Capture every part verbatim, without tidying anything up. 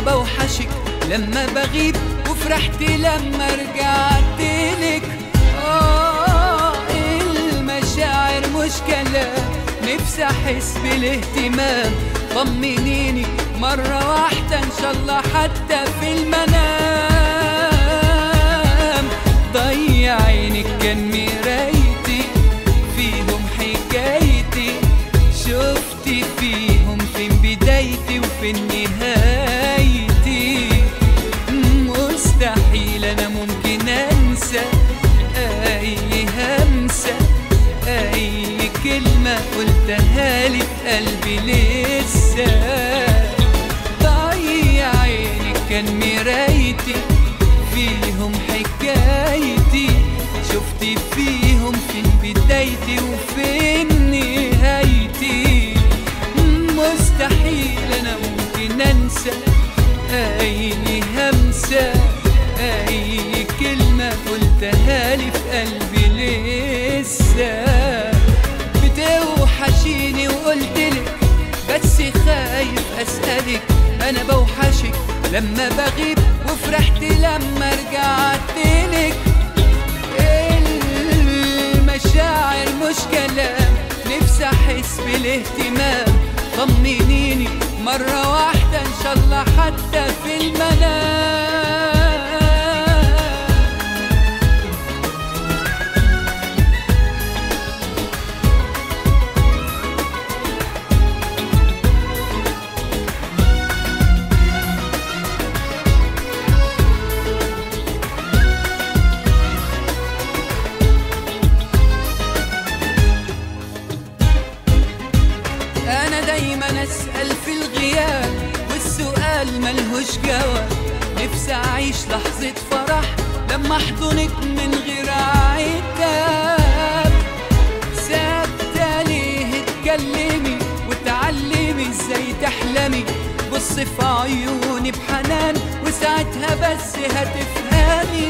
بوحشك لما بغيب وفرحت لما رجعتلك. آه المشاعر مش كلام، نفسي أحس بالاهتمام. طمنيني مرة واحدة إن شاء الله حتى في المنام. ضيع عينك كان مرايتي فيهم حكايتي، شفتي فيهم فين بدايتي وفين نهايتي. مستحيل أنا ممكن أنسى أي همسة، أي كلمة قلتها لي في قلبي لسه. ضيع عينك كان مرايتي فيهم حكايتي، شفتي فيهم فين بدايتي وفين نهايتي. مستحيل أنا ممكن أنسى أي همسة، أي كلمة قلتها لي في قلبي لسه. بتوحشيني وقلتلك بس خايف أسألك، أنا بوحشك لما بغيب وفرحت لما رجعتلك. المشاعر مش كلام، نفسي أحس بالاهتمام. طمنيني مرة واحدة إن شاء الله حتى في المنام. أنا دايما أسأل في الغياب والسؤال ملهوش جواب. نفسي أعيش لحظة فرح لما أحضنك من غير عتاب. ثابتة ليه اتكلمي وتعلمي ازاي تحلمي، بصي في عيوني بحنان وساعتها بس هتفهمي.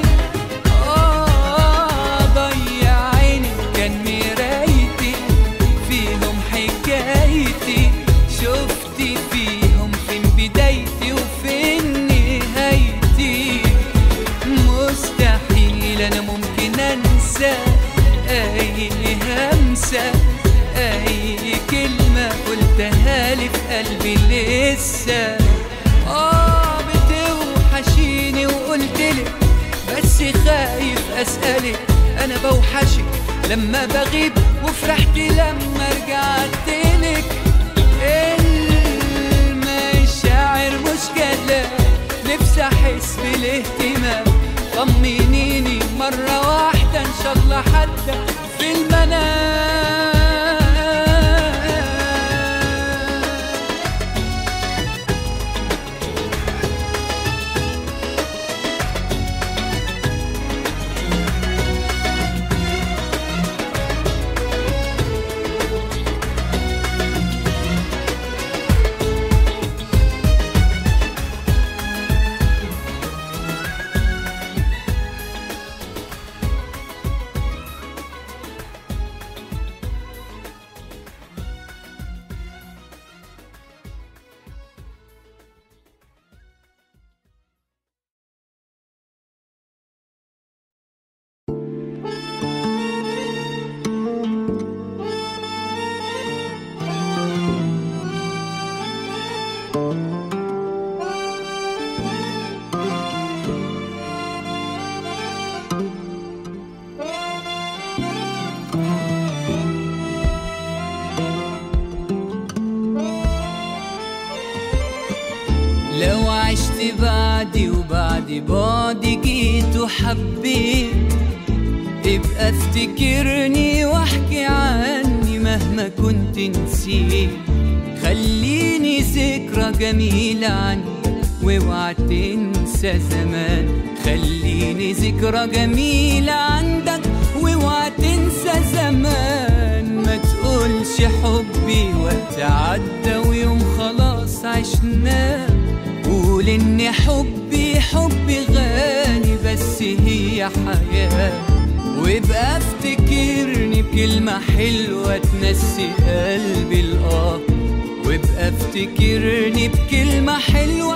آه ضيع عيني كان مرايتي فيهم حكايتي، شفتي فيهم فين بدايتي وفين نهايتي. مستحيل أنا ممكن أنسى أي همسة، أي كلمة قلتها لي في قلبي لسه. آه بتوحشيني وقلتلك بس خايف أسألك، أنا بوحشك لما بغيب وفرحت لما رجعتلك. المشاعر مش كلام، نفسي أحس بالاهتمام. طمنيني مرة واحدة إن شاء الله حتى في المنام. لو عشت بعدي وبعد بعدي جيت وحبيت، ابقى افتكرني واحكي عني مهما كنت نسيت. خليني ذكرى جميلة عني واوعى تنسى زمان. خليني ذكرى جميلة عندك واوعى تنسى زمان. ما تقولش حبي وقت عدى ويوم خلاص عشناه. قول ان حبي حبي غالي بس هي حياة. وابقى افتكرني بكلمة حلوة تنسي قلبي الآه. وابقى افتكرني بكلمة حلوة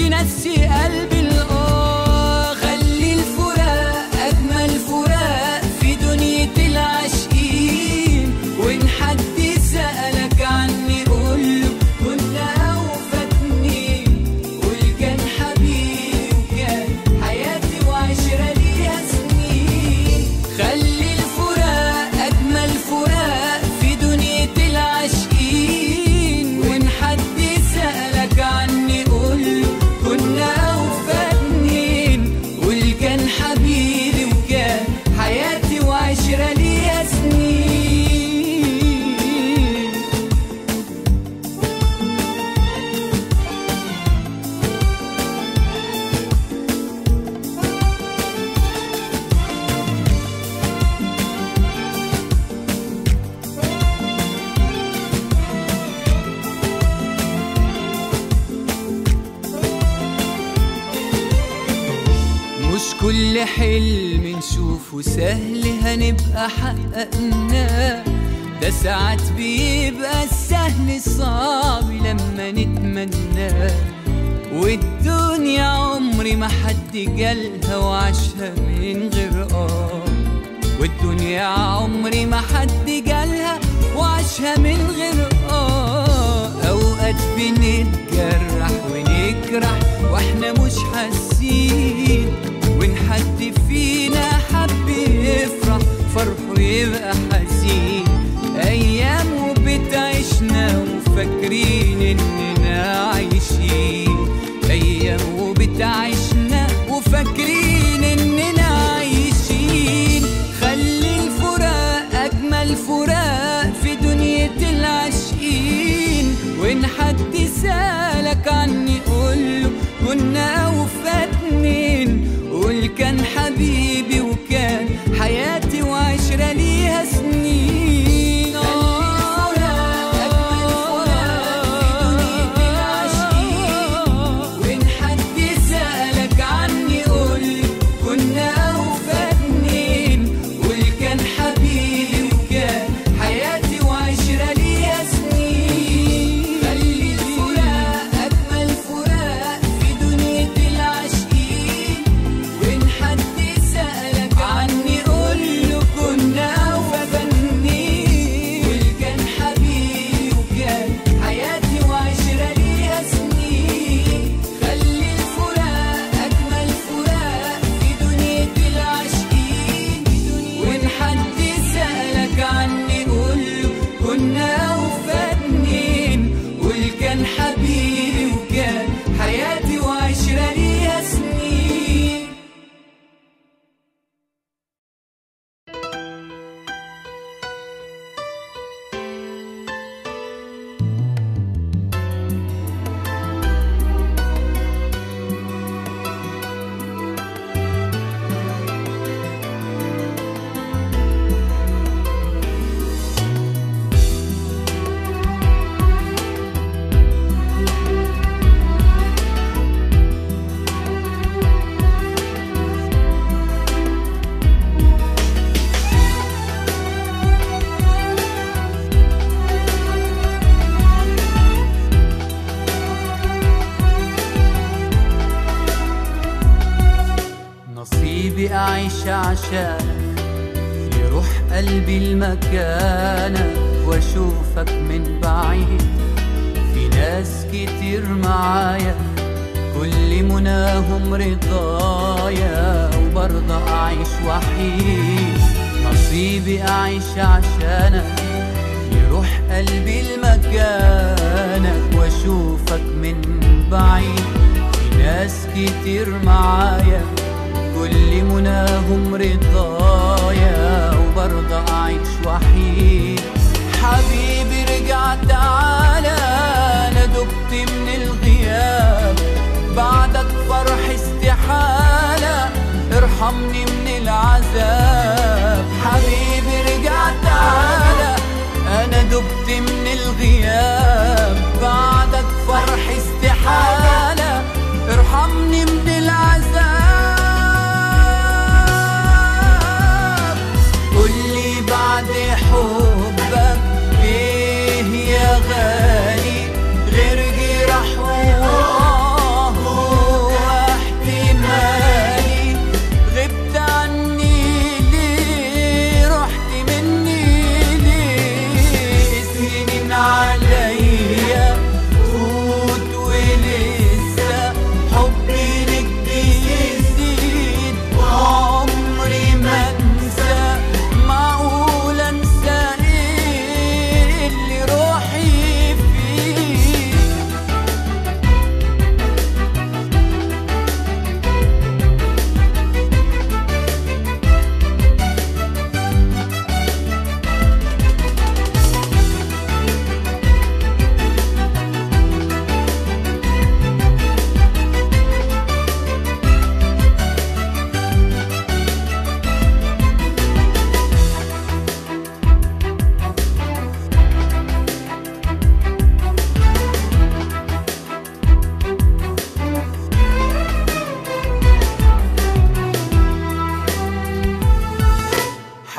تنسي قلبي الآه. خلي الفراق أجمل فراق في دنيا العاشقين، وإن حد سألك عني قوله كنا أوفى اتنين، قول كان حبيبي وكان حياتي وعشرة ليها سنين. خلي الفراق أجمل فراق في دنيا العاشقين، وإن حد سألك عني قوله كنا أوفى اتنين، قول كان حبيبي وكان حياتي وعشرة ليها سنين. مش كل حلم نشوفه سهل هنبقى حققناه، ده ساعات بيبقى السهل صعب لما نتمناه. والدنيا عمري ما حد جالها وعاشها من غير اه، والدنيا عمري ما حد جالها وعاشها من غير اه. اوقات بنتجرح ونجرح واحنا مش حاسين، وإن حد فينا حب يفرح فرحه يبقى حزين. أيام وبتعيشنا وفاكرين إننا عايشين، أيام وبتعيشنا وفاكرين إننا عايشين. خلي الفراق أجمل فراق في دنيا العاشقين، وإن حد سألك عني قوله كنا أوفى اتنين، قول كان حبيبي وكان حياتي وعشرة ليها سنين. أعيش عشانك يروح قلبي المكانك واشوفك من بعيد. في ناس كتير معايا كل مناهم رضايا وبرضه أعيش وحيد. نصيبي أعيش عشانك يروح قلبي المكانك واشوفك من بعيد. في ناس كتير معايا كل مناهم رضايا وبرضه أعيش وحيد. حبيبي رجع تعالى أنا دبت من الغياب، بعدك فرح استحالة ارحمني من العذاب. حبيبي رجع تعالى أنا دبت من الغياب، بعدك فرح استحالة ارحمني من العذاب. قولي بعد حبك ايه يا غالي غير جراح وآه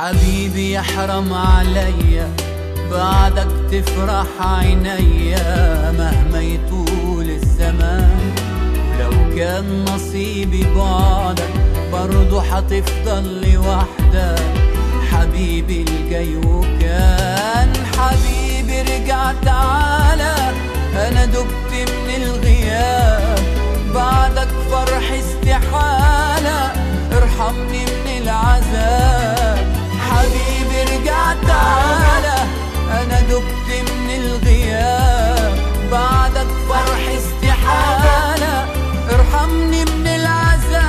حبيبي يحرم عليا بعدك تفرح عينيا مهما يطول الزمان، ولو كان نصيبي بعدك برضو حتفضل لوحدك حبيبي الجاي. وكان حبيبي رجع تعالى، انا دبت من الغياب بعدك فرح استحالة، ارحمني من العذاب حبيبي رجع تعالى، انا دبت من الغياب بعدك فرح استحالة، ارحمني من العذاب.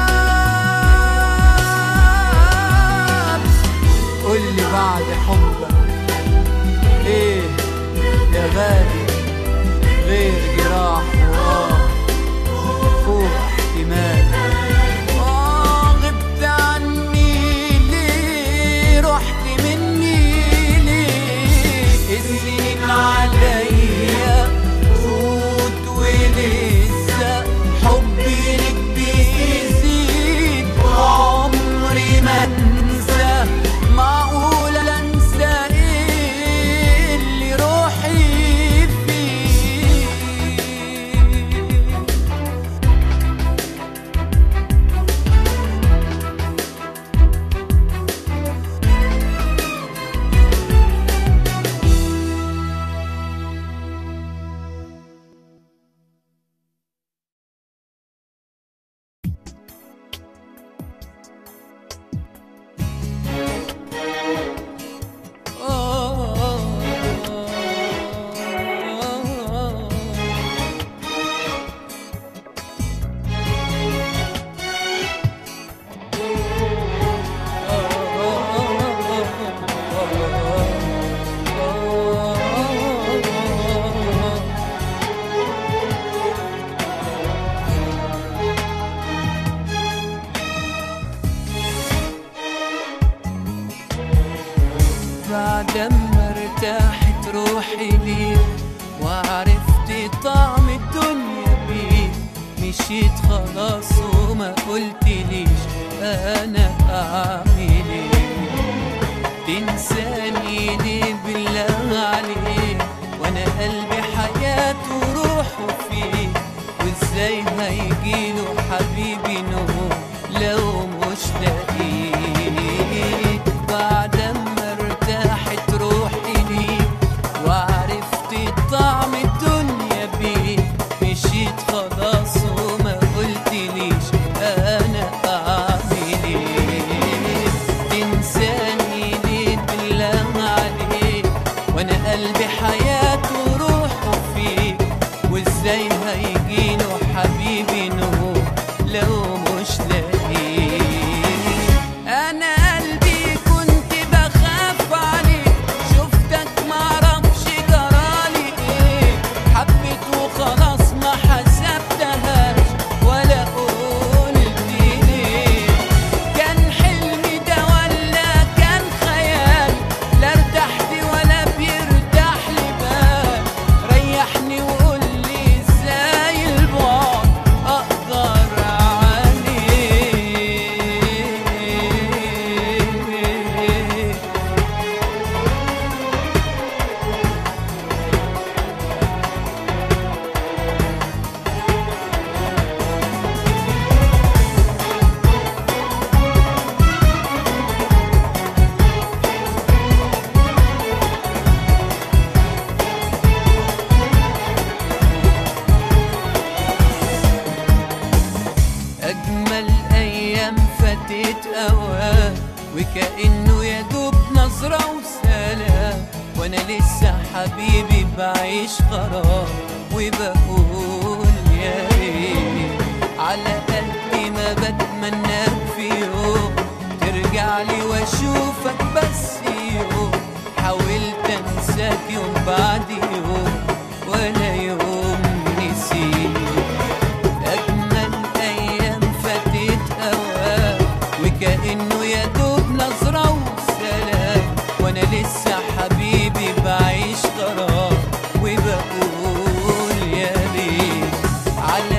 قولي بعد حبك ايه يا غالي غير جراح وراح فوق احتمال. اه غبت عني ليه، رحت مني ليه، السنين عليا فوت ولسه حبي لك بيزيد وعمري ما انسى. معقول انسى ايه اللي روحي فيه؟ بعدما ارتاحت روحي ليك وعرفت طعم الدنيا بيك، مشيت خلاص وما قلتليش انا اعمل ايه. تنساني ليه بالله عليك وانا قلبي حياته وروحه فيك، وازاي هيجيله حبيبي نور لو مش لاقيك. بعدما ارتاحت روحي ليك وعرفت طعم الدنيا بيك، مشيت خلاص وما قلتليش انا اعمل ايه. تنساني ليه بالله عليك وانا قلبي حياته وروحه فيك، وازاي هيجيله حبيبي نور لو مش لاقيك. انا وكأنه يدوب نظرة وسلام، وانا لسه حبيبي بعيش غرام وبقول يا ريت على قد ما بتمناك في يوم ترجعلي واشوفك بس يوم. حاولت انساك يوم بعد يوم ولا يوم نسيت. اجمل ايام فاتت اوام وكأنه يدوب نظرة وسلام، وانا لسه حبيبي بعيش غرام وبقول يا ريت على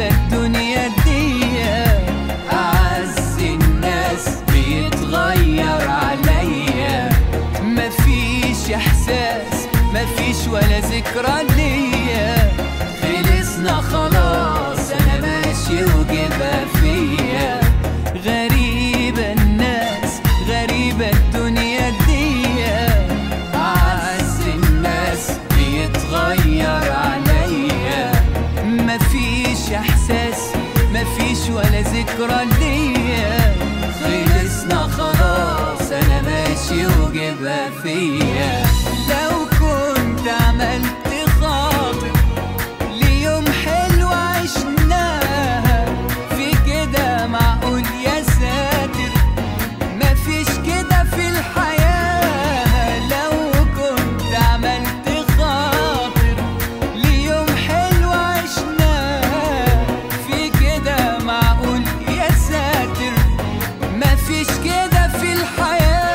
غريبة الدنيا دي، أعز الناس بيتغير عليا، مفيش إحساس مفيش ولا ذكرى ليا، خلصنا خلاص أنا ماشي وجبها فيا. غريبة الناس غريبة الدنيا دي، أعز الناس بيتغير عليا، مفيش إحساس مفيش ولا ذكرى ليا، خلصنا خلاص أنا ماشي وجبها فيا. لو كنت عملت خاطر ليوم حلو عشناها، في كده معقول يا ساتر مفيش كده في الحياة. لو كنت عملت خاطر ليوم حلو عشناها، في كده معقول يا ساتر مفيش كده في الحياة.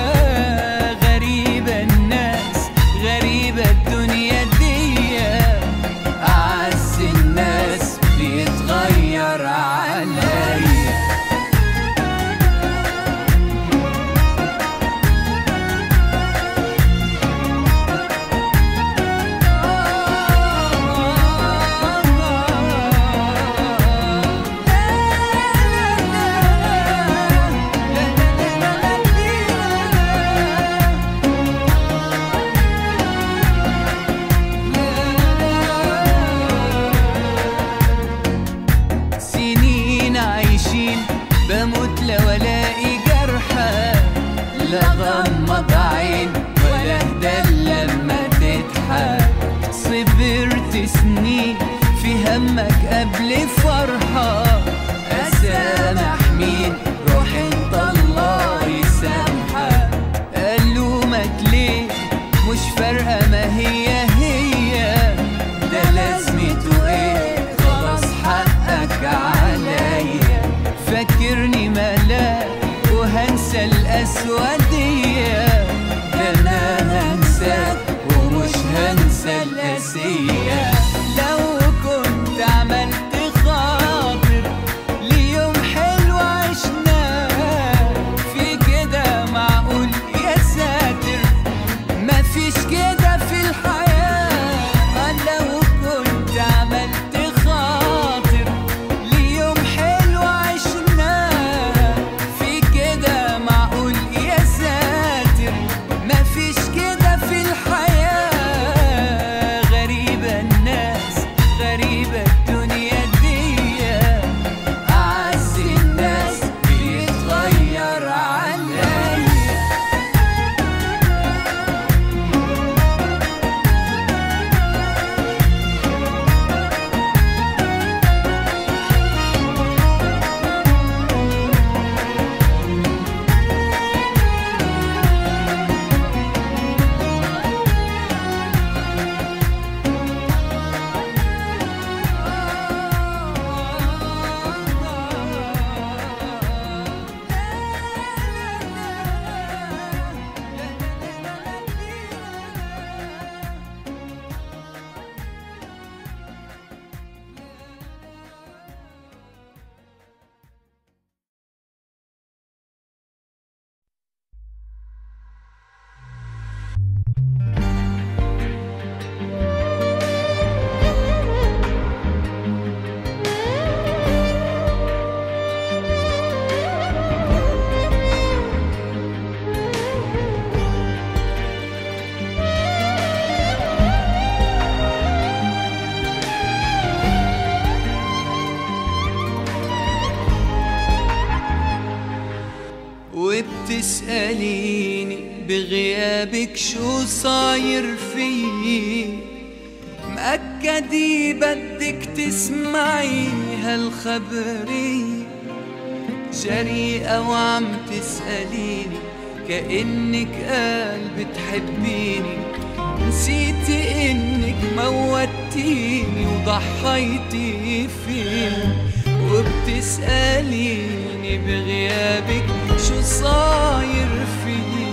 غريبة الناس غريبة الدنيا دي، أعز الناس بيتغير عليا. سنين عايشين بموت لو الاقي جرحى، لا غمض عين ولا اهدى لما تضحك. صبرت سنين في همك قبل فرحة، اسامح مين روح انت الله يسامحك. الومك ليه مش فارقة ما هي هي، ده لازمته ايه خلاص حقك عليا. فاكرني ملاك وهنسى الأسودية، ده أنا هنساك ومش هنسى القاسية. لو كنت عملت خاطر ليوم حلو عشناه، في كده معقول يا ساتر مفيش كده في الحياة. لو كنت عملت خاطر ليوم حلو عشناه، في كده معقول يا ساتر مفيش كده في الحياة. غريبة الناس غريبة الدنيا دي، أعز الناس بيتغير عليا. وبتسأليني بغيابك شو صاير فيي، مأكدي بدك تسمعي هالخبرية. جريئة وعم تسأليني كأنك قال بتحبيني، نسيتي انك موتيني وضحيتي فيني. وبتسأليني بغيابك شو صاير فيي،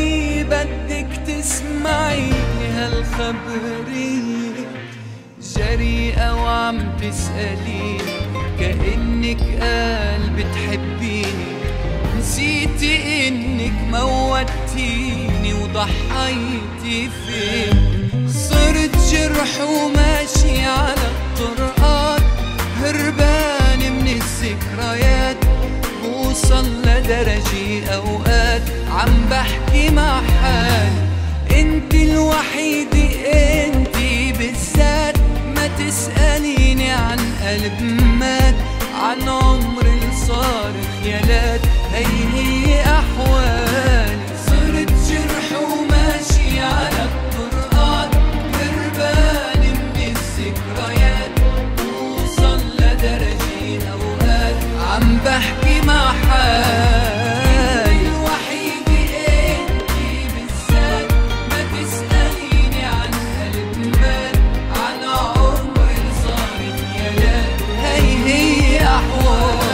بدك تسمعي هالخبرية. جريئة وعم تسأليني كأنك قال بتحبيني، نسيتي انك موتيني وضحيتي فين. صرت جرح وماشي على الطرقات، هربان من الذكريات، بوصل لدرجة اوقات عم بحكي مع حالي انت الوحيدة انتي بالذات. ما تسأليني عن قلب مات، عن عمر صار خيالات، هي هي أحوالي. صرت جرح وماشي على الطرقات، هربان من الذكريات، بوصل لدرجة أوقات عم بحكي مع حالي الوحيدة انتي بالذات. ما تسأليني عن قلب مات، عن عمر صار خيالات، هي هي أحوالي.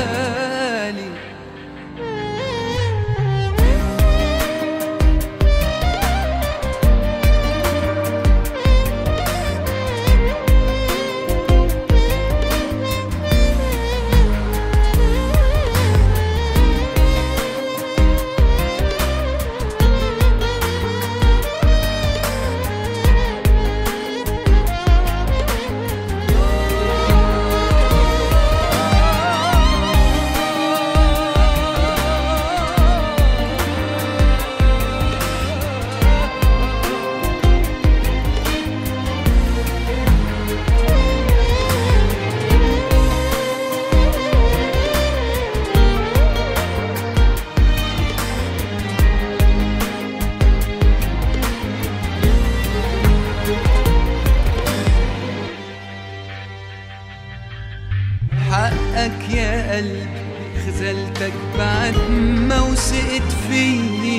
حقك يا قلبي خذلتك بعد ما وثقت فيني،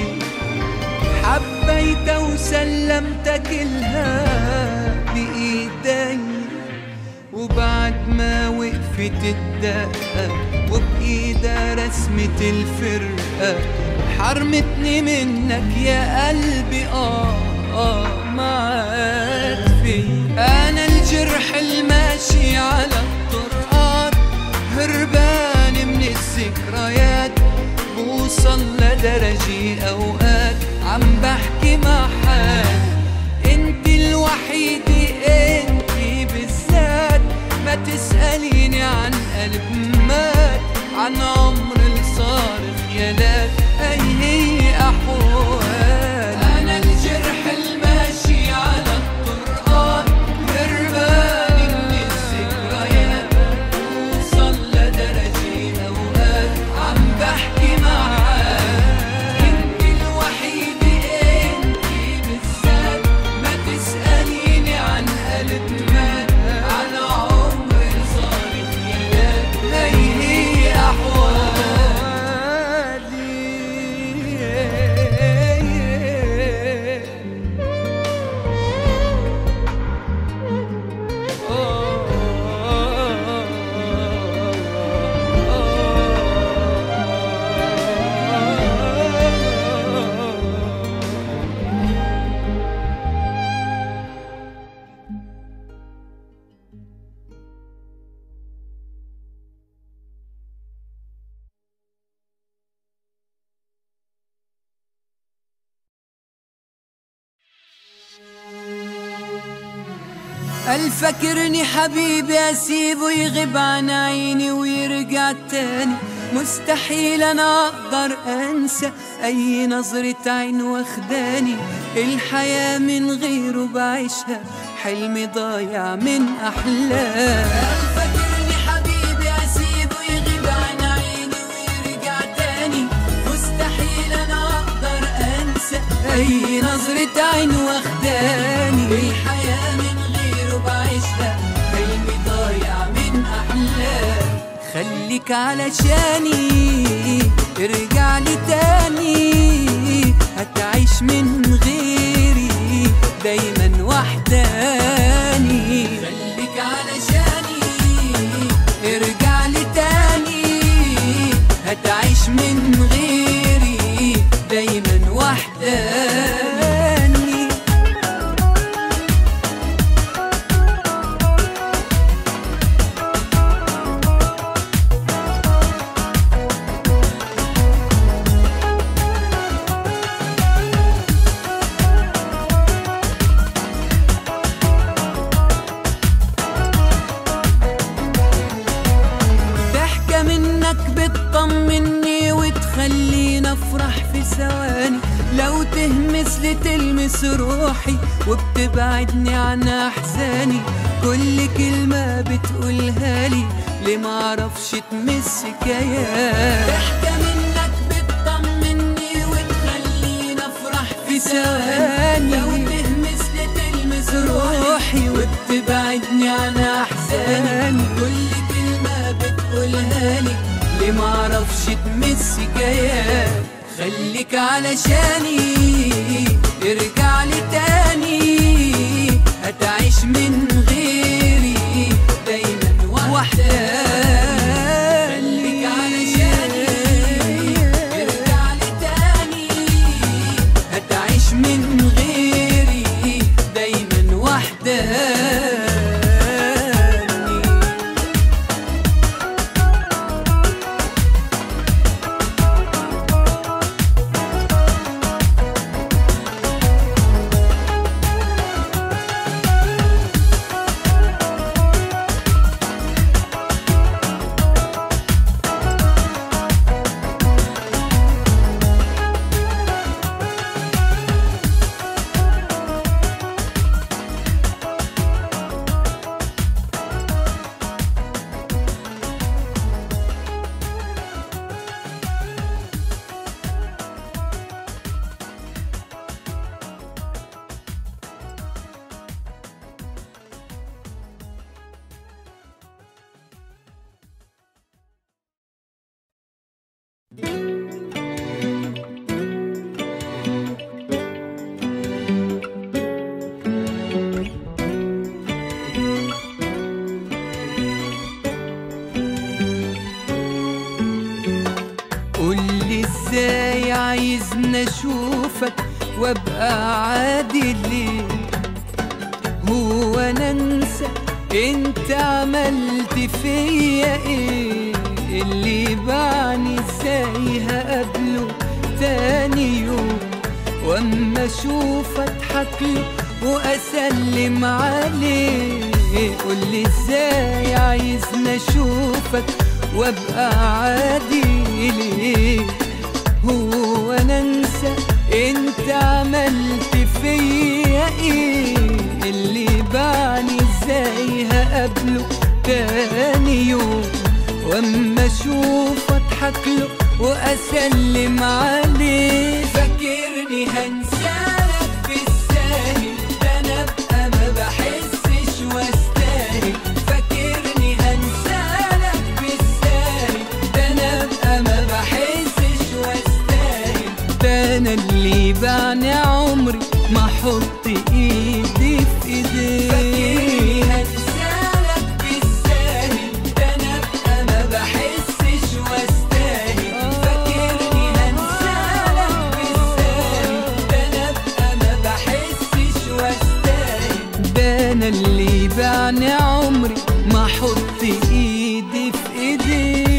حبيتها وسلمتك إلها بإيدي، وبعد ما وقفت الدقة وبإيدها رسمة الفرقة، حرمتني منك يا قلبي. آه آه ما عاد في أنا الجرح الماشي على الطرقات، هربان من الذكريات، بوصل لدرجة أوقات عم بحكي مع حالي انت الوحيدة انتي بالذات. ما تسأليني عن قلب مات، عن عمر صار خيالات، هي هي أحوال. أنا الجرح الماشي على الطرقات، هربان من الذكريات، بوصل لدرجة أوقات عم بحكي مع حالي انت الوحيدة انتي بالذات. ما تسأليني عن قلب مات، عن عمر صار خيالات، هي هي أحوالي. الفكرني حبيبي اسيبه يغيب عن عيني ويرجع تاني، مستحيل انا اقدر انسى اي نظرة عين واخداني، الحياة من غيره بعيشها حلمي ضايع من احلام. الفكرني حبيبي اسيبه يغيب عن عيني ويرجع تاني، مستحيل انا اقدر انسى اي نظرة عين واخداني، الحياة من بعيشها حلمي ضايع من أحلام. خليك علشاني ارجع لي تاني، هتعيش من غيري دايما وحداني. خليك علشاني ارجع لي تاني، هتعيش من غيري دايما وحداني. ثواني، لو تهمس لي تلمس روحي وبتبعدني عن احزاني، كل كلمة بتقولها لي ليه معرفش تمس كيان. ضحكة منك بتطمني وتخليني افرح في ثواني، لو تهمس لي تلمس روحي وبتبعدني عن احزاني، كل كلمة بتقولها لي ليه معرفش تمس كيان. خليك علشاني ارجع لي تاني، هتعيش من غيري دايما وحدك. خليك علشاني ارجع لي تاني، هتعيش من غيري دايما وحدك. قولي ازاي عايزني اشوفك وابقى عادي ليه؟ هو انا انسى انت عملت فيا ايه؟ اللي باعني ازاي هقابله تاني يوم، واما اشوف اضحك له واسلم عليه. قولي ازاي عايزني اشوفك وابقى عادي ليه؟ هو انا انسى انت عملت فيا ايه؟ اللي باعني ازاي هقابله تاني يوم، واما اشوف اضحك له واسلم عليه. فاكرني هنسالك بالساهل، ده انا ابقى ما بحسش واستاهل. فاكرني هنسالك بالساهل، ده انا ابقى ما بحسش واستاهل. ده انا اللي باعني عمري ما احط ايدي في ايديك. فاكرني هنسالك بالساهل، ده انا ابقى ما بحسش واستاهل. فاكرني هنسالك بالساهل، ده انا ابقى ما بحسش واستاهل. ده انا اللي باعني عمري ما احط ايدي في ايديك.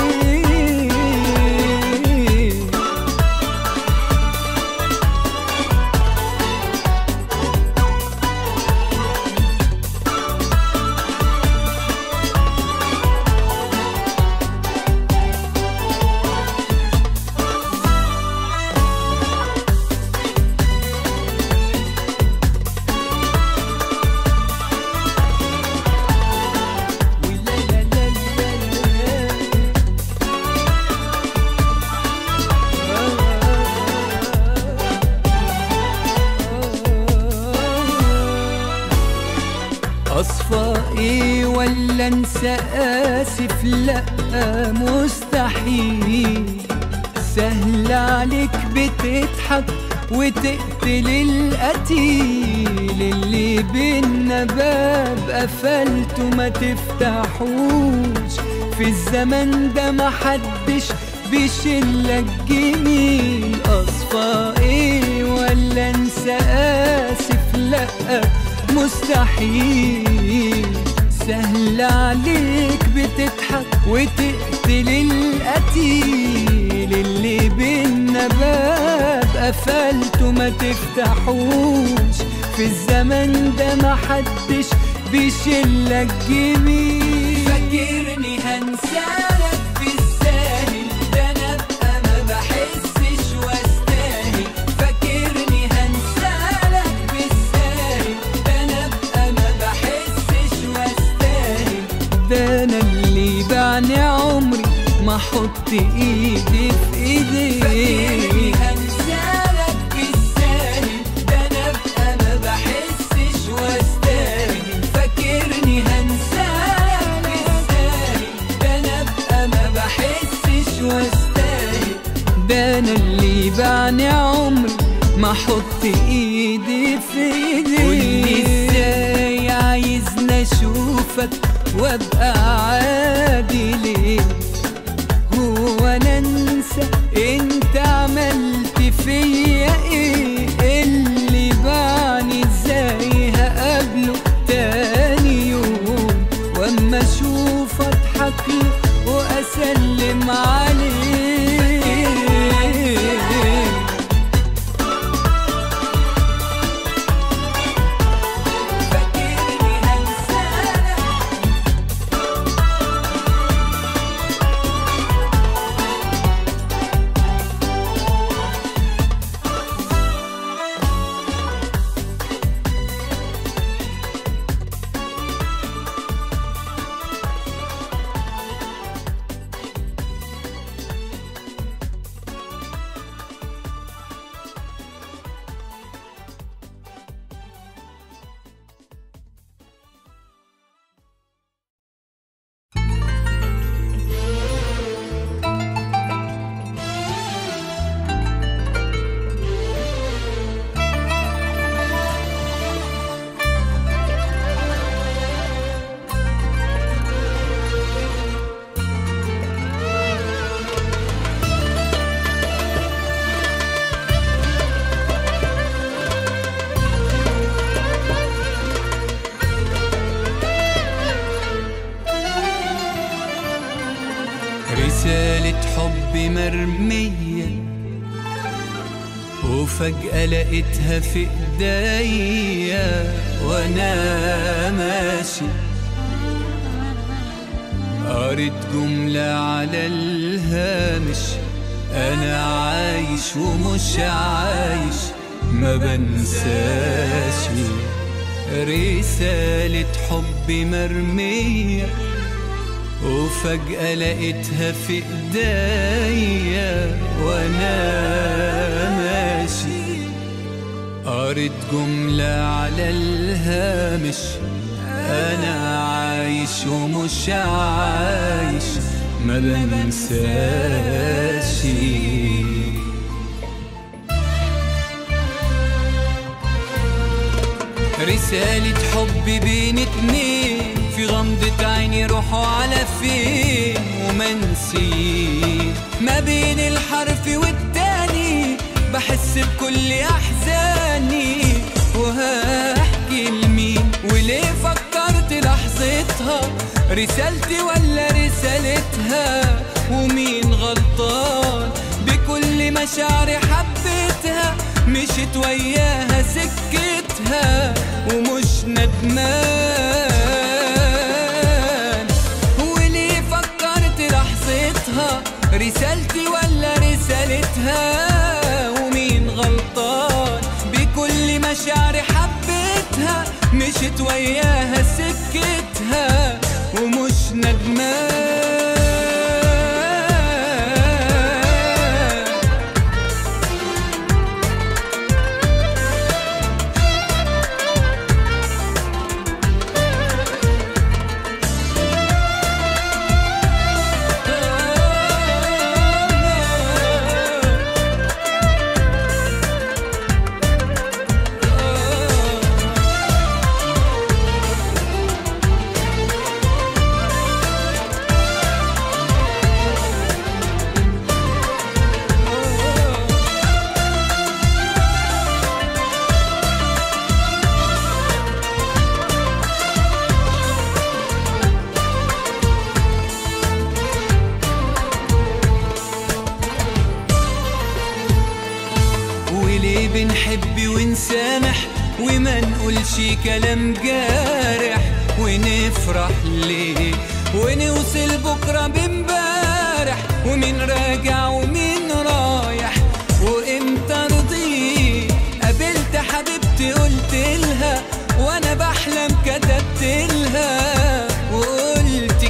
أصفى ايه ولا انسى آسف؟ لأ مستحيل. سهل عليك بتضحك وتقتل القتيل، اللي بينا باب قفلته ما تفتحوش. في الزمن ده محدش بيشيلك جميل. أصفى ايه ولا انسى آسف؟ لأ مستحيل. سهل عليك بتضحك وتقتل القتيل، اللي بينا باب قفلته ما تفتحوش. في الزمن ده محدش بيشيلك جميل. فاكرني هنسالك بالساهل، ده انا ابقى ما بحسش واستاهل. ده انا اللي بعني عمري ما احط ايدي في ايديك. فاكرني هنسالك بالساهل، ده انا ابقى ما بحسش واستاهل. فاكرني هنسالك بالساهل، ده انا ابقى ما بحسش واستاهل. ده انا اللي بعني عمري ما احط ايدي في ايديك. قولي ازاي عايزني اشوفك وابقى عادي ليه؟ هو انا انسى انت عملت فيا ايه؟ اللي بعني ازاي هقابله تاني يوم واما اشوف اضحك له واسلم عليه؟ رسالة حب مرمية وفجأة لقيتها في ايديا وانا ماشي. قريت جملة على الهامش، انا عايش ومش عايش ما بنساش. رسالة حب مرمية وفجأة لقيتها في ايديا وانا ماشي. قريت جملة على الهامش، انا عايش ومش عايش ما بنساش. رسالة حب بين اتنين في غمضة عيني روحوا على فين ومنسي. ما بين الحرف والتاني بحس بكل أحزاني، وهحكي لمين وليه فكرت لحظتها رسالتي ولا رسالتها؟ ومين غلطان بكل مشاعري حبيتها؟ مشيت وياها سكتها ومش ندمان. وليه فكرت لحظتها رسالتي ولا رسالتها؟ ومين غلطان بكل مشاعري حبيتها؟ مشيت وياها سكتها ومش ندمان. بنحب ونسامح وما نقولش كلام جارح، ونفرح ليه ونوصل بكرة بمبارح، ومين راجع ومين رايح وامتى رضيت. قابلت حبيبتي قلت لها وانا بحلم كتبت لها وقلت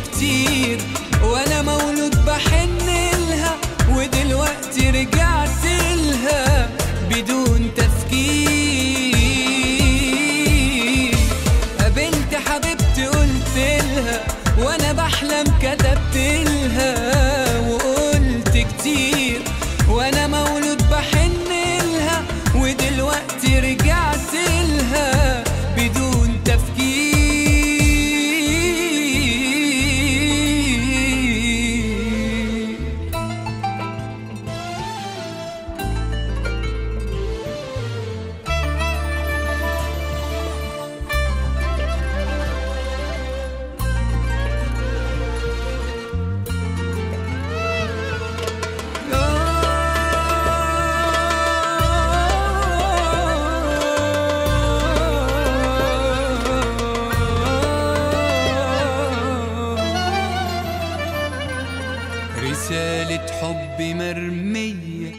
رسالة حب مرمية.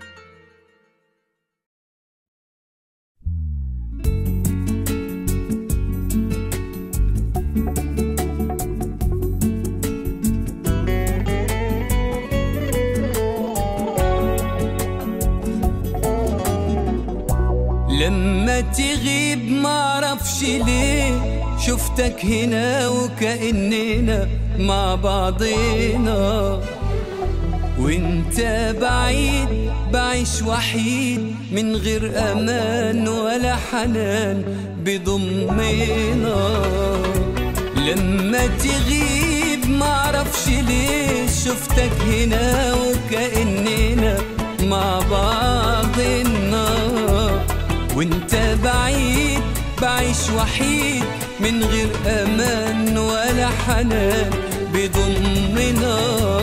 لما تغيب معرفش ليه شفتك هنا وكأننا مع بعضنا، وانت بعيد بعيش وحيد من غير امان ولا حنان بضمنا. لما تغيب معرفش ليه شفتك هنا وكأننا مع بعضنا، وانت بعيد بعيش وحيد من غير امان ولا حنان بضمنا.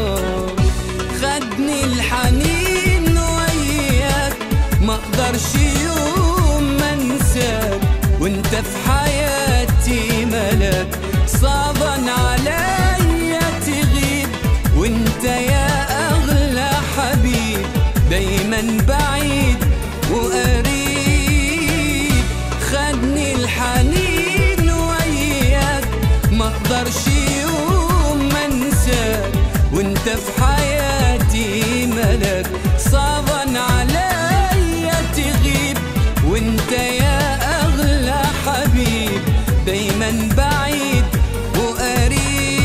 خدني الحنين وياك ما اقدرش يوم ما انساك، وانت في حياتي ملاك صعبا عليا تغيب، وانت يا اغلى حبيب دايما بعيد وقريب. خدني الحنين وياك ما اقدرش يوم ما انساك، وانت في حياتي ملاك صعبا عليا تغيب، وانت يا اغلى حبيب دايما بعيد وقريب.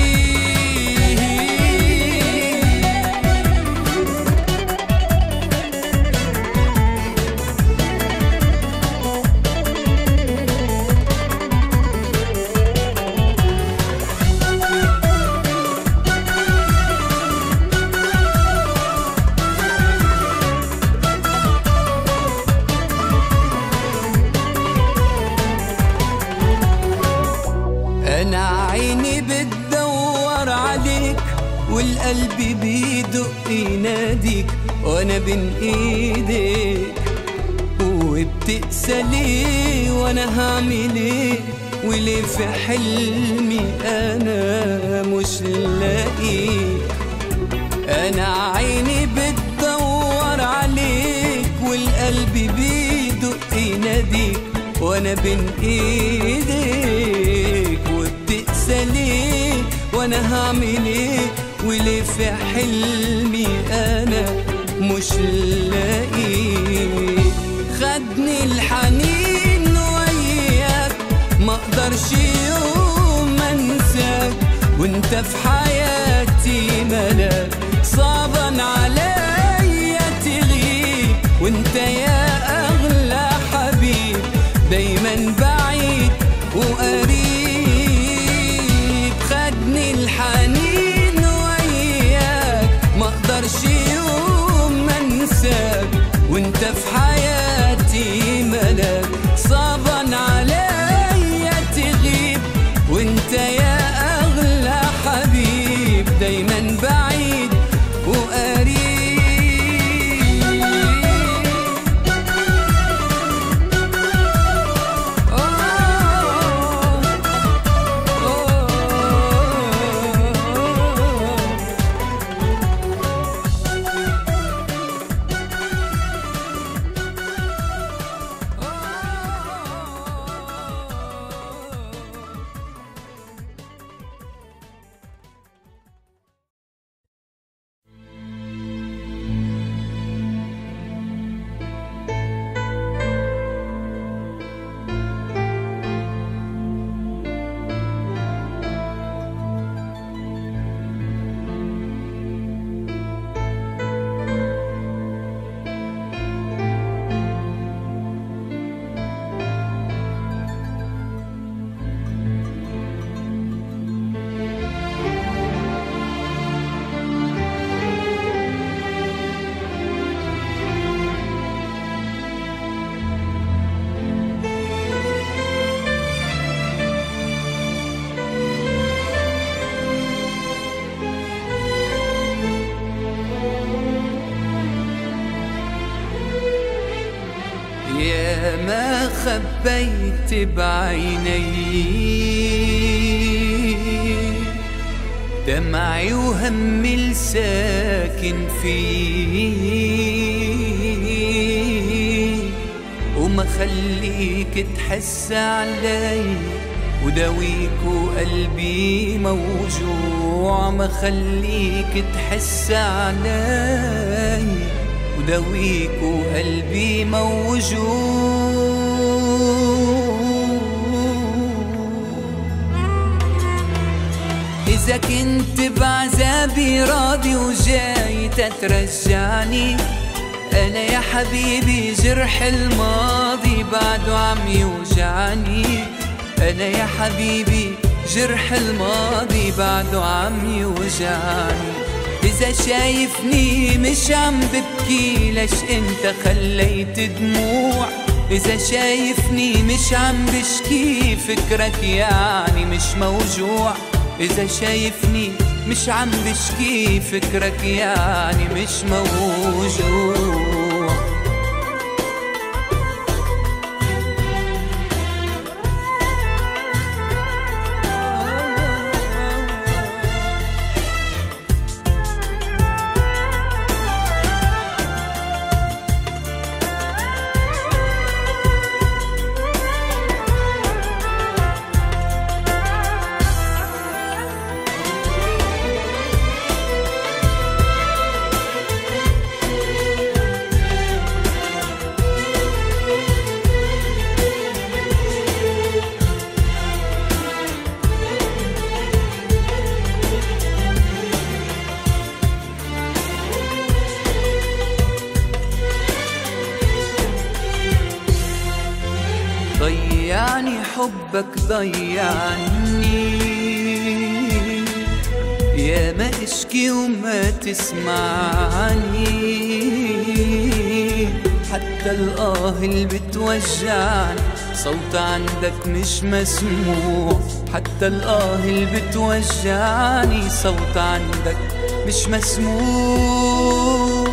أنا عيني بتدور عليك والقلب بيدق يناديك، وأنا بين إيديك وبتقسى ليه وأنا هعمل إيه، وليه في حلمي أنا مش لاقيك. أنا عيني بتدور عليك والقلب بيدق يناديك، وأنا بين إيديك وبتقسى ليه وأنا هعمل إيه، وليه في حلمي أنا مش لاقيك. خدني الحنين وياك ما اقدرش يوم ما انساك، وانت في حياتي ملاك صعبا عليا تغيب، وانت يا اغلى حبيب دايما بعيد وقريب. خدني الحنين وياك ما اقدرش يوم ما انساك، وانت في حياتي ملاك صعبا عليا تغيب، وانت يا اغلى حبيب دايما بعيد وقريب. يا ما خبيت بعيني دمعي وهمي الساكن فيه، وما خليك تحس علي وداويك وقلبي موجوع، ما خليك تحس علي وداويك وقلبي موجوع. إذا كنت بعذابي راضي وجاي تترجعني، أنا يا حبيبي جرح الماضي بعده عم يوجعني، أنا يا حبيبي جرح الماضي بعده عم يوجعني. إذا شايفني مش عم ببكي ليش انت خليت دموع، إذا شايفني مش عم بشكي فكرك يعني مش موجوع، إذا شايفني مش عم بشكي فكرك يعني مش موجوع. ضيعني حبك ضيعني، يا ما اشكي وما تسمعني، حتى الآه اللي بتوجعني صوت عندك مش مسموع، حتى الآه اللي بتوجعني صوت عندك مش مسموع.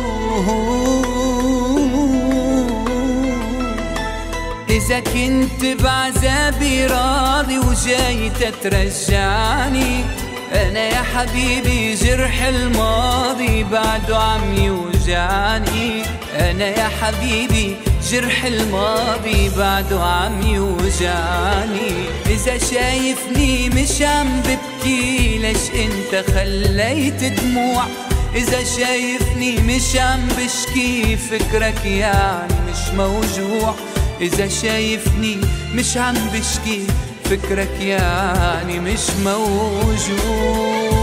إذا كنت بعذابي راضي وجاي تترجعني، أنا يا حبيبي جرح الماضي بعده عم يوجعني، أنا يا حبيبي جرح الماضي بعده عم يوجعني. إذا شايفني مش عم ببكي ليش انت خليت دموع، إذا شايفني مش عم بشكي فكرك يعني مش موجوع، إذا شايفني مش عم بشكي فكرك يعني مش موجوع.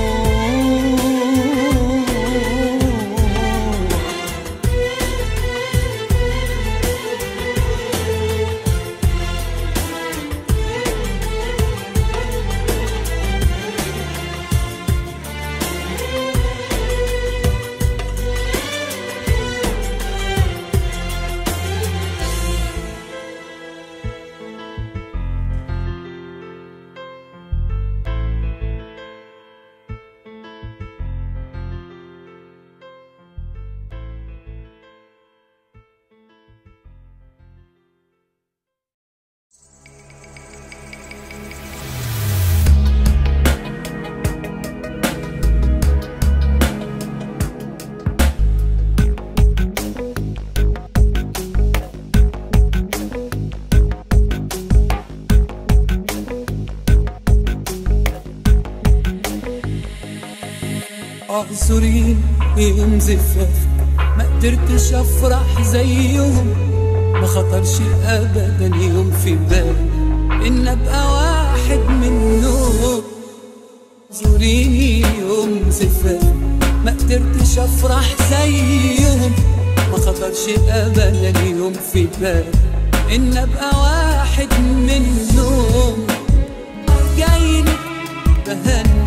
اعذريني يوم زفافك ما قدرتش افرح زيهم، ما خطرش ابدا يوم في بالي ان ابقى واحد منهم. اعذريني يوم زفافك ما قدرتش افرح زيهم، ما خطرش ابدا يوم في بالي ان ابقى واحد منهم. جايلك بهني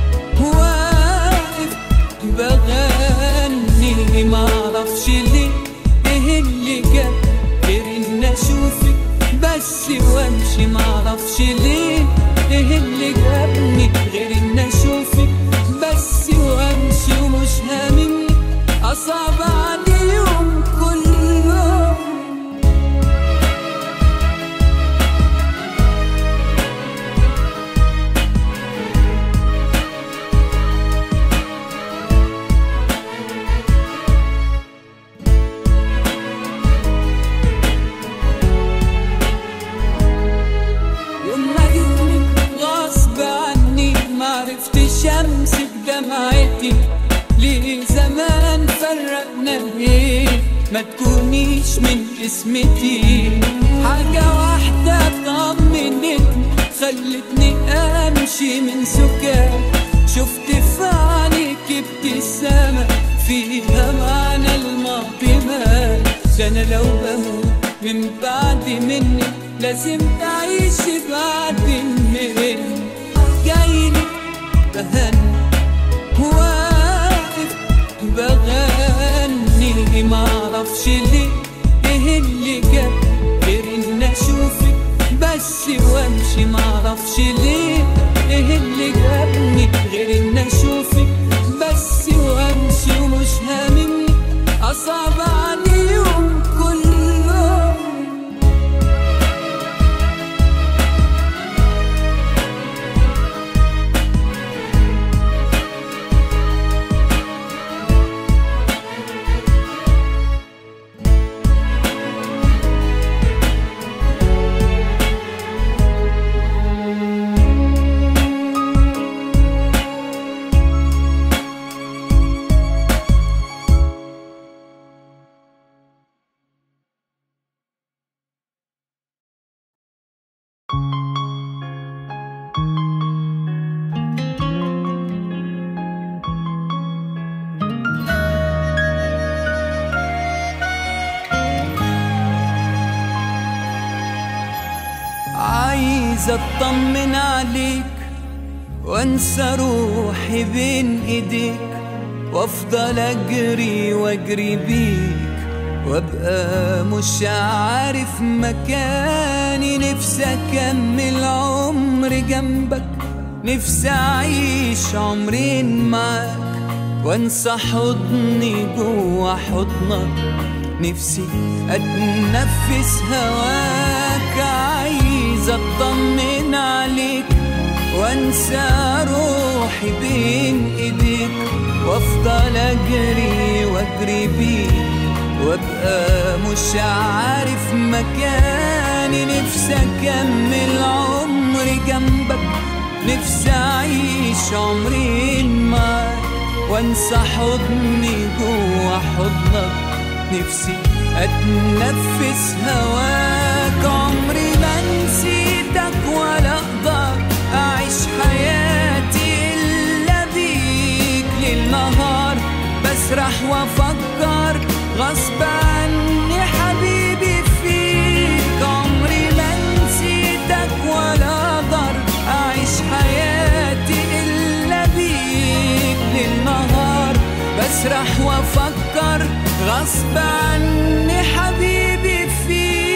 بغني معرفش ليه ايه اللي جاب غير ان اشوفك بس وامشي، معرفش ليه ايه اللي جابني غير ان اشوفك بس وامشي، ومش هاممني اصعب عليهم كلهم. الشمس بدمعتي، ليه زمان فرقنا ليه؟ ما تكونيش من اسمتي. حاجة واحدة طمنتني خلتني امشي من سكات، شفت في عينيك ابتسامة فيها معنى الماضي مات. ده انا لو بموت من بعد منك لازم تعيش بعد مني. جايلك بهني واقف بغني، معرفش ليه ايه اللي جاب غير ان اشوفك بس وامشي. معرفش ليه ايه اللي جابني غير ان اشوفك بس وامشي. ومش هاممني اصعب عليهم كلهم. عايز اطمن عليك وانسى روحي بين ايديك، وافضل اجري واجري بيك وابقى مش عارف مكاني. نفسي اكمل عمري جنبك، نفسي اعيش عمرين معاك وانسى حضني جوا حضنك. نفسي اتنفس هواك، عايز اطمن عليك وانسى روحي بين ايديك، وافضل اجري واجري بيك وابقى مش عارف مكاني. نفسي اكمل عمري جنبك، نفسي اعيش عمرين معاك وانسى حضني جوا حضنك. نفسي اتنفس هواك، عمري ما نسيتك ولا اقدر اعيش حياتي الا بيك. ليل نهار بسرح وافكر غصب عني حبيبي فيك. عمري ما نسيتك ولا اقدر اعيش حياتي الا بيك. ليل نهار بسرح وافكر غصب عني حبيبي فيك.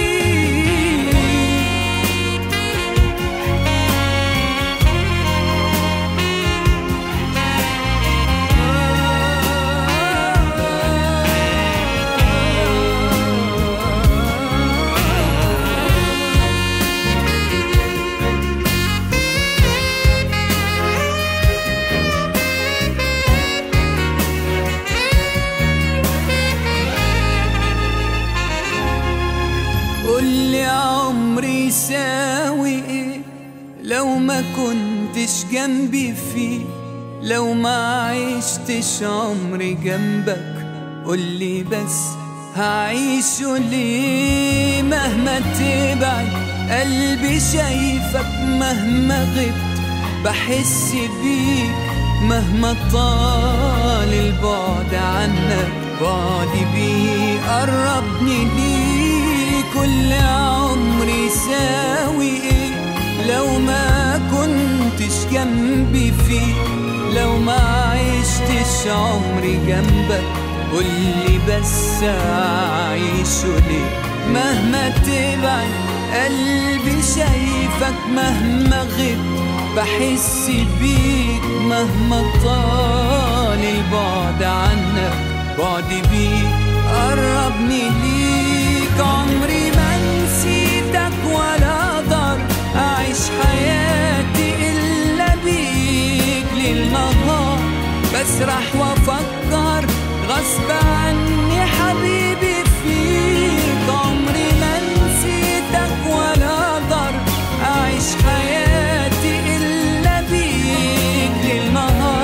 قولي عمري يساوي ايه لو ما كنتش جنبي فيه، لو ما عشتش عمري جنبك. قولي بس هعيشه ليه؟ مهما تبعد قلبي شايفك، مهما غبت بحس بيك، مهما طال البعد عنك بعدي بيه قربني ليك. كل عمري يساوي ايه لو ما كنتش جنبي فيه، لو ما عشتش عمري جنبك. قولي بس اعيشه ليه؟ مهما تبعد قلبي شايفك، مهما غبت بحس بيك، مهما طال البعد عنك بعدي بيك قربني ليك. عمري ما نسيتك ولا اقدر اعيش حياتي الا بيك. ليل نهار بسرح وافكر غصب عني حبيبي فيك. عمري ما نسيتك ولا اقدر اعيش حياتي الا بيك. ليل نهار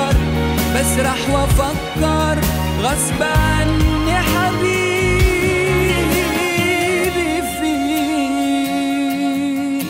اسرح وافكر غصب عني حبيبي فيك.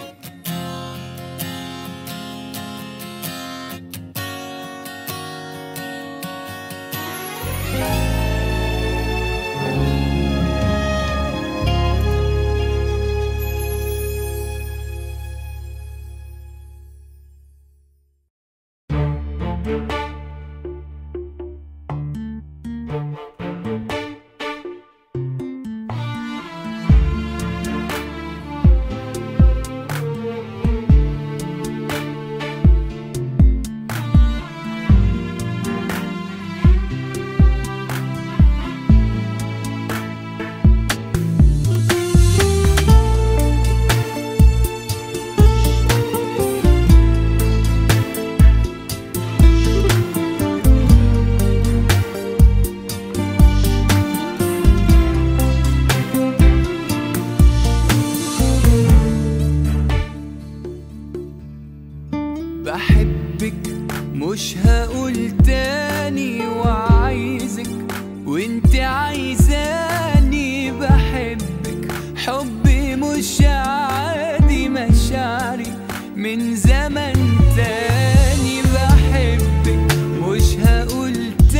بحبك مش هقول تاني وعايزك وانت عايزاني. بحبك حبي مش عادي، مشاعري من زمن تاني. بحبك مش هقول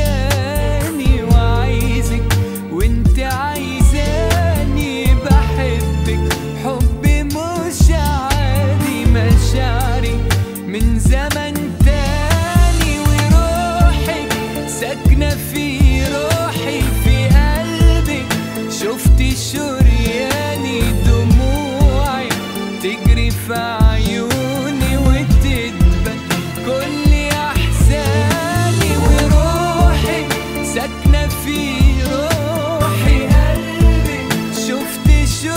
تاني وعايزك وانت عايزاني. بحبك حبي مش عادي، مشاعري من زمن تاني. وروحك ساكنة في روحي في قلبي، شفتي شرياني دموعي تجري في عيوني وتدبل كل أحزاني. وروحك ساكنة في روحي قلبي، شفتي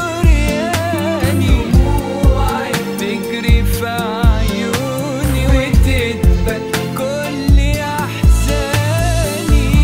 شرياني دموعي تجري في عيوني وتدبل كل أحزاني.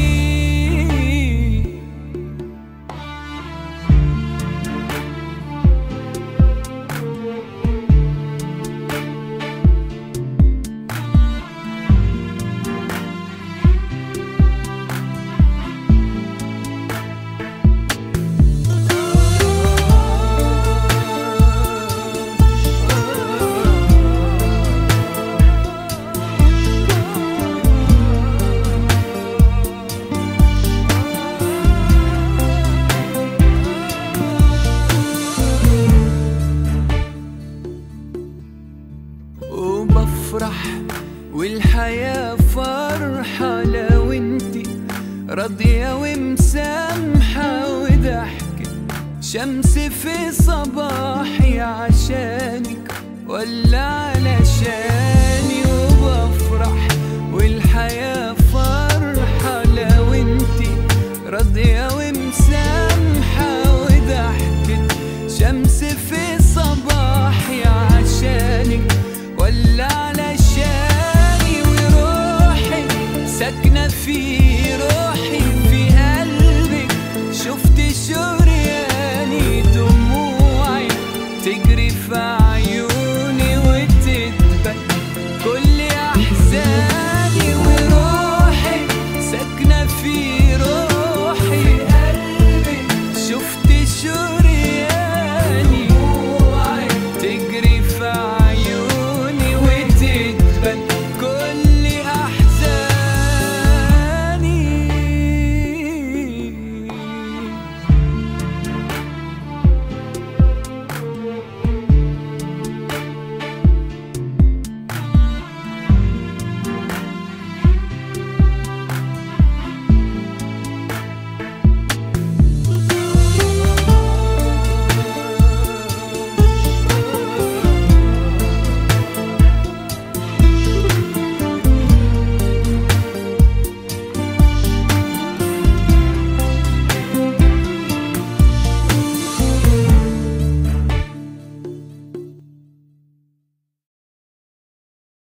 وبفرح والحياة فرحة لو انتي راضية ومسامحة، وضحكة شمس في صباحي عشانك ولا علشاني. وبفرح والحياة